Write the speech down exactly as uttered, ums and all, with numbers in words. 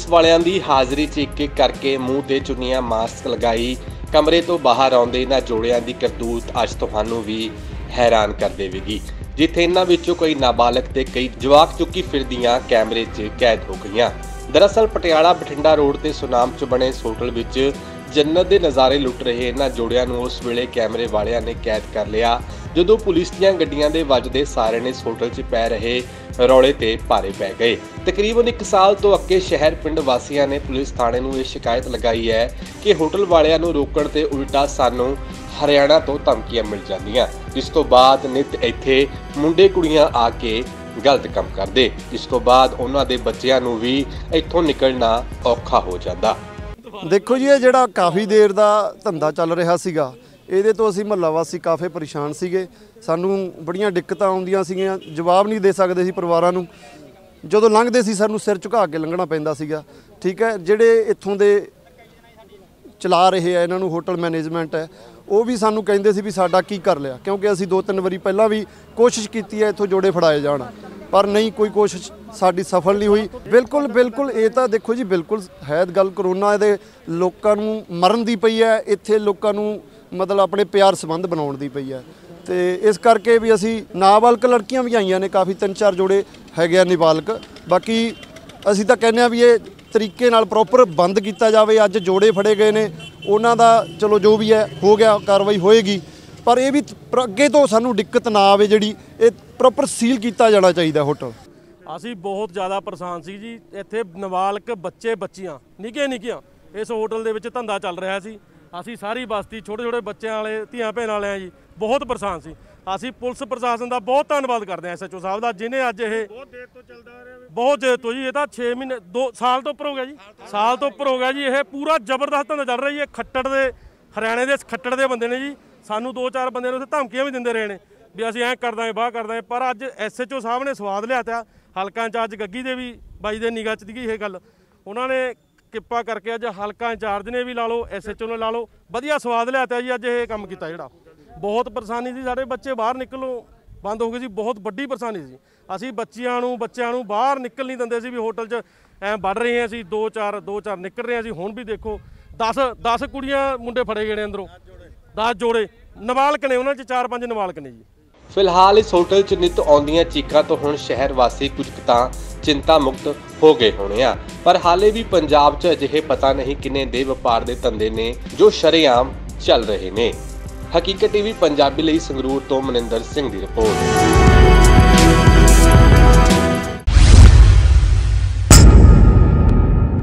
Police वालियां दी हाज़री च एक एक करके मूँह ते चुन्नियां मास्क लगाई कमरे तो बाहर आउंदे इन्हां जोड़ियां दी करतूत अज तुहानूं भी हैरान कर देवेगी, जिथे इन्हां विचों कई नाबालग ते कई जवाक चुक्की फिरदियां कैमरे च कैद हो गईयां। दरअसल पटियाला बठिंडा रोड ते सुनाम च बने इस होटल विच जन्नत दे नज़ारे लुट रहे इन्हां जोड़ियां नूं उस वेले कैमरे वालियां ने कैद कर लिया जदों पुलिस दीयां गड्डियां दे वजदे सारे ने इस होटल च पै रहे रौले ते भारे पै गए। तकरीबन एक साल तो अगे शहर पिंड वासियां ने पुलिस थाणे नूं यह शिकायत लगाई है कि होटल वालियां नूं रोकण ते उल्टा सानूं हरियाणा तो धमकियां मिल जांदियां, जिस तो बाद नित इत्थे मुंडे कुड़ियां आके गलत काम करदे, जिस तो बाद उन्हां दे बच्चिआं नूं भी इत्थों निकलना औखा हो जांदा। देखो जी, ये जिहड़ा काफ़ी देर दा धंधा चल रहा सीगा, ਇਹਦੇ ਤੋਂ ਅਸੀਂ ਮਹੱਲਾ ਵਾਸੀ ਕਾਫੀ ਪਰੇਸ਼ਾਨ ਸੀਗੇ। ਸਾਨੂੰ ਬੜੀਆਂ ਦਿੱਕਤਾਂ ਆਉਂਦੀਆਂ ਸੀਗੀਆਂ, ਜਵਾਬ ਨਹੀਂ ਦੇ ਸਕਦੇ ਸੀ ਪਰਿਵਾਰਾਂ ਨੂੰ। ਜਦੋਂ ਲੰਘਦੇ ਸੀ ਸਾਨੂੰ ਸਿਰ ਝੁਕਾ ਕੇ ਲੰਘਣਾ ਪੈਂਦਾ ਸੀਗਾ। ਠੀਕ ਹੈ, ਜਿਹੜੇ ਇੱਥੋਂ ਦੇ ਚਲਾ ਰਹੇ ਆ ਇਹਨਾਂ ਨੂੰ ਹੋਟਲ ਮੈਨੇਜਮੈਂਟ ਹੈ, ਉਹ ਵੀ ਸਾਨੂੰ ਕਹਿੰਦੇ ਸੀ ਵੀ ਸਾਡਾ ਕੀ ਕਰ ਲਿਆ, ਕਿਉਂਕਿ ਅਸੀਂ ਦੋ ਤਿੰਨ ਵਾਰੀ ਪਹਿਲਾਂ ਵੀ ਕੋਸ਼ਿਸ਼ ਕੀਤੀ ਹੈ ਇੱਥੋਂ ਜੋੜੇ ਫੜਾਏ ਜਾਣ, ਪਰ ਨਹੀਂ ਕੋਈ ਕੋਸ਼ਿਸ਼ ਸਾਡੀ ਸਫਲ नहीं हुई। बिल्कुल बिल्कुल ये तो देखो जी, बिल्कुल है गल करोना दे लोकां नूं मरन दी पई है, इत्थे लोकां नूं मतलब अपने प्यार संबंध बनाउण दी पई है, तो इस करके भी असी नाबालग लड़कियां भी आईयां ने, काफ़ी तीन चार जोड़े हैगे नाबालग। बाकी असी तो कहने भी ये तरीके नाल प्रॉपर बंद किया जाए। अज जोड़े फड़े गए ने, उन्हां दा चलो जो भी है हो गया, कार्रवाई होएगी, पर यह भी अगे तो सानू दिक्कत ना आवे, जिहड़ी ये प्रॉपर सील किया जाना चाहिए होटल। ਅਸੀਂ ਬਹੁਤ ਜ਼ਿਆਦਾ ਪਰੇਸ਼ਾਨ ਸੀ ਜੀ। ਇੱਥੇ ਨਾਬਾਲਗ ਬੱਚੇ ਬੱਚੀਆਂ ਨਿੱਕੀਆਂ ਨਿੱਕੀਆਂ ਇਸ ਹੋਟਲ ਦੇ ਵਿੱਚ ਧੰਦਾ ਚੱਲ ਰਿਹਾ ਸੀ। ਅਸੀਂ ਸਾਰੀ ਬਸਤੀ ਛੋਟੇ ਛੋਟੇ ਬੱਚਿਆਂ ਵਾਲੇ ਧੀਆਂ ਭੈਣਾਂ ਵਾਲੇ ਆ ਜੀ, ਬਹੁਤ ਪਰੇਸ਼ਾਨ ਸੀ। ਅਸੀਂ ਪੁਲਿਸ ਪ੍ਰਸ਼ਾਸਨ ਦਾ ਬਹੁਤ ਧੰਨਵਾਦ ਕਰਦੇ ਹਾਂ, ਐਸ ਐਚ ਓ ਸਾਹਿਬ ਦਾ, ਜਿਹਨੇ ਅੱਜ ਇਹ ਬਹੁਤ ਦੇਰ ਤੋਂ ਚੱਲਦਾ ਆ ਰਿਹਾ, ਬਹੁਤ ਦੇਰ ਤੋਂ ਜੀ, ਇਹ ਤਾਂ ਛੇ ਮਹੀਨੇ ਦੋ ਸਾਲ ਤੋਂ ਉੱਪਰ ਹੋ ਗਿਆ ਜੀ, ਸਾਲ ਤੋਂ ਉੱਪਰ ਹੋ ਗਿਆ ਜੀ। ਇਹ ਪੂਰਾ ਜ਼ਬਰਦਸਤ ਧੰਦਾ ਚੱਲ ਰਿਹਾ ਜੀ। ਇਹ ਖੱਟੜ ਦੇ ਹਰਿਆਣੇ ਦੇ ਖੱਟੜ ਦੇ ਬੰਦੇ ਨੇ ਜੀ। ਸਾਨੂੰ ਦੋ ਚਾਰ ਬੰਦੇ ਨੇ ਉੱਥੇ ਧਮਕੀਆਂ ਵੀ ਦਿੰਦੇ ਰਹੇ ਨੇ ਵੀ ਅਸੀਂ ਐਂ ਕਰ ਦਾਂਗੇ ਬਾਹ ਕਰ ਦਾਂਗੇ, ਪਰ ਅੱਜ ਐਸ ਐਚ ਓ ਸਾਹਿਬ ਨੇ ਸਵਾਦ ਲਿਆ ਤਾ। ਹਲਕਾ ਇੰਚਾਰਜ ਗੱਗੀ ਦੇ ਵੀ ਬਾਈ ਦੇ ਨਿਗਾਹ 'ਚ ਸੀਗੀ ਇਹ ਗੱਲ, ਉਹਨਾਂ ਨੇ ਕਿਰਪਾ ਕਰਕੇ ਅੱਜ ਹਲਕਾ ਇੰਚਾਰਜ ਨੇ ਵੀ ਲਾ ਲਓ, ਐਸ ਐਚ ਓ ਨੇ ਲਾ ਲਓ, ਵਧੀਆ ਸਵਾਦ ਲਿਆ ਤਾ ਜੀ। ਅੱਜ ਇਹ ਕੰਮ ਕੀਤਾ ਜਿਹੜਾ ਬਹੁਤ ਪਰੇਸ਼ਾਨੀ ਸੀ, ਸਾਡੇ ਬੱਚੇ ਬਾਹਰ ਨਿਕਲੋ ਬੰਦ ਹੋ ਗਏ ਸੀ, ਬਹੁਤ ਵੱਡੀ ਪਰੇਸ਼ਾਨੀ ਸੀ। ਅਸੀਂ ਬੱਚਿਆਂ ਨੂੰ ਬੱਚਿਆਂ ਨੂੰ ਬਾਹਰ ਨਿਕਲ ਨਹੀਂ ਦਿੰਦੇ ਸੀ ਵੀ ਹੋਟਲ 'ਚ ਐਂ ਵੱਢ ਰਹੇ ਹਾਂ ਅਸੀਂ, ਦੋ ਚਾਰ ਦੋ ਚਾਰ ਨਿਕਲ ਰਹੇ ਸੀ। ਹੁਣ ਵੀ ਦੇਖੋ ਦਸ ਦਸ ਕੁੜੀਆਂ ਮੁੰਡੇ ਫੜੇ ਗਏ ਨੇ ਅੰਦਰੋਂ, ਦਸ ਜੋੜੇ ਨਾਬਾਲਗ ਨੇ, ਉਹਨਾਂ 'ਚ ਚਾਰ ਪੰਜ ਨਾਬਾਲਗ ਨੇ ਜੀ। फिलहाल इस होटल च नित आउंदियां चीकां तो हुण शहर वासी कुछ तां चिंता मुक्त हो गए होने आ, पर हाले भी पंजाब च अजिहे पता नहीं किन्ने दे वपार दे धंधे ने जो शरेआम चल रहे ने। हकीकत टीवी पंजाबी लई संगरूर तो मनिंदर सिंह दी रिपोर्ट।